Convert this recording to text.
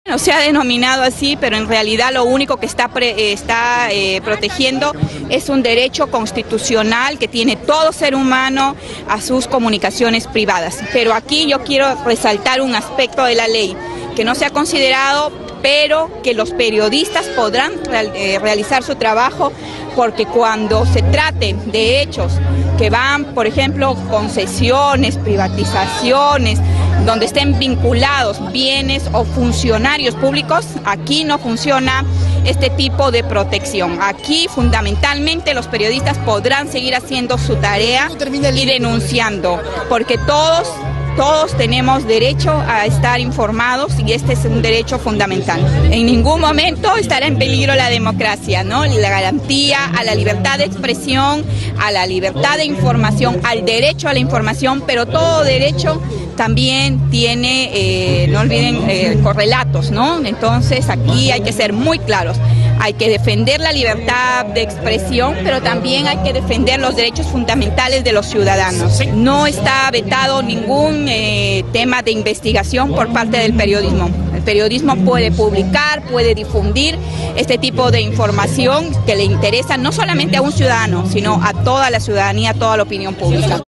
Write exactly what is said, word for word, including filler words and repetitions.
No se ha denominado así, pero en realidad lo único que está, pre, está eh, protegiendo es un derecho constitucional que tiene todo ser humano a sus comunicaciones privadas. Pero aquí yo quiero resaltar un aspecto de la ley que no se ha considerado, pero que los periodistas podrán real, eh, realizar su trabajo, porque cuando se trate de hechos que van, por ejemplo, concesiones, privatizaciones, donde estén vinculados bienes o funcionarios públicos, aquí no funciona este tipo de protección. Aquí fundamentalmente los periodistas podrán seguir haciendo su tarea y denunciando, porque todos Todos tenemos derecho a estar informados y este es un derecho fundamental. En ningún momento estará en peligro la democracia, ¿no? La garantía a la libertad de expresión, a la libertad de información, al derecho a la información, pero todo derecho también tiene, eh, no olviden, eh, correlatos, ¿no? Entonces aquí hay que ser muy claros. Hay que defender la libertad de expresión, pero también hay que defender los derechos fundamentales de los ciudadanos. No está vetado ningún eh, tema de investigación por parte del periodismo. El periodismo puede publicar, puede difundir este tipo de información que le interesa no solamente a un ciudadano, sino a toda la ciudadanía, a toda la opinión pública.